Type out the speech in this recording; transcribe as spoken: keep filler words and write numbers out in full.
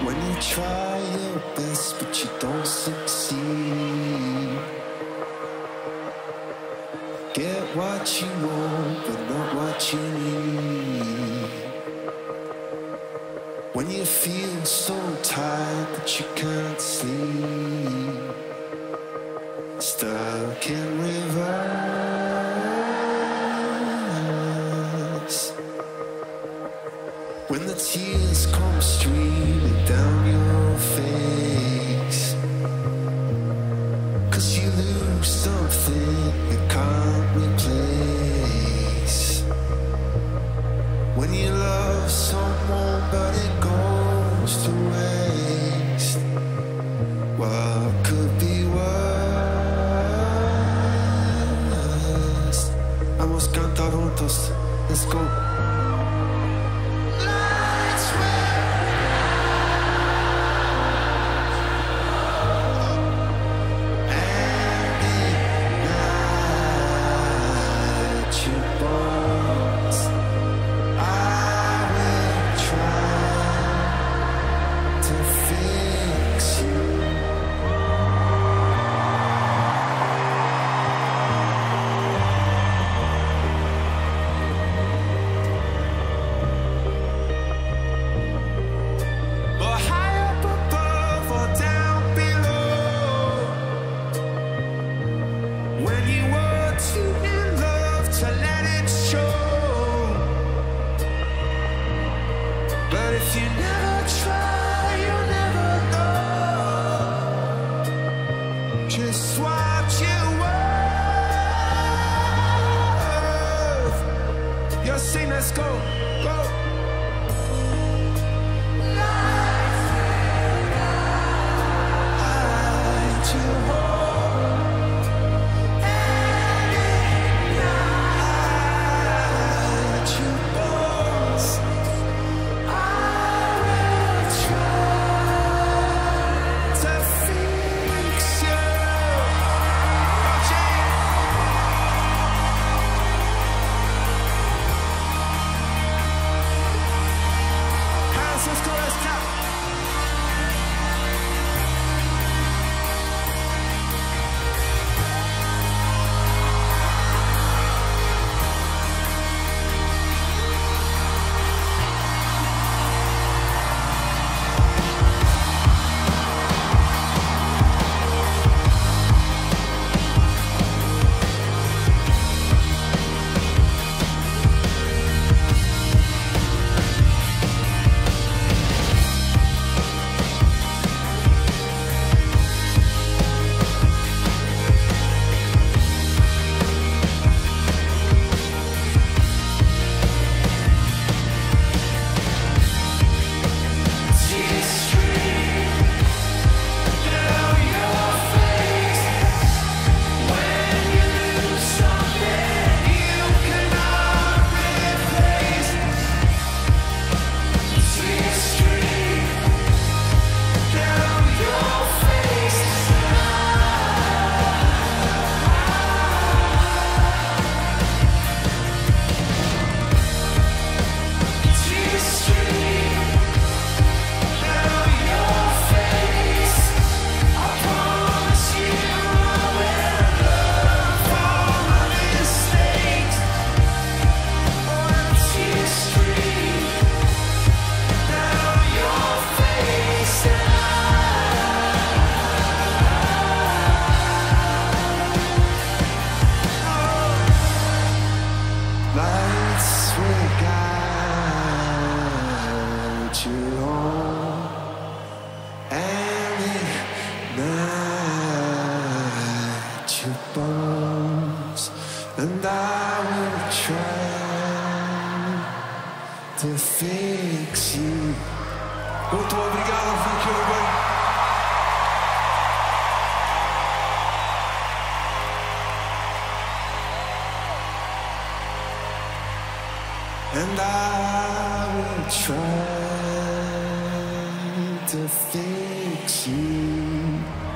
When you try your best but you don't succeed, get what you want but not what you need. When you feel so tired that you can't sleep, stuck in reverse. When the tears come streaming down your face, 'cause you lose something you can't replace. When you love someone but it goes to waste, what could be worse? Vamos a cantar juntos, let's go. Let's go, go. And I will try to fix you. Muito obrigado, thank you everybody. And I will try to fix you.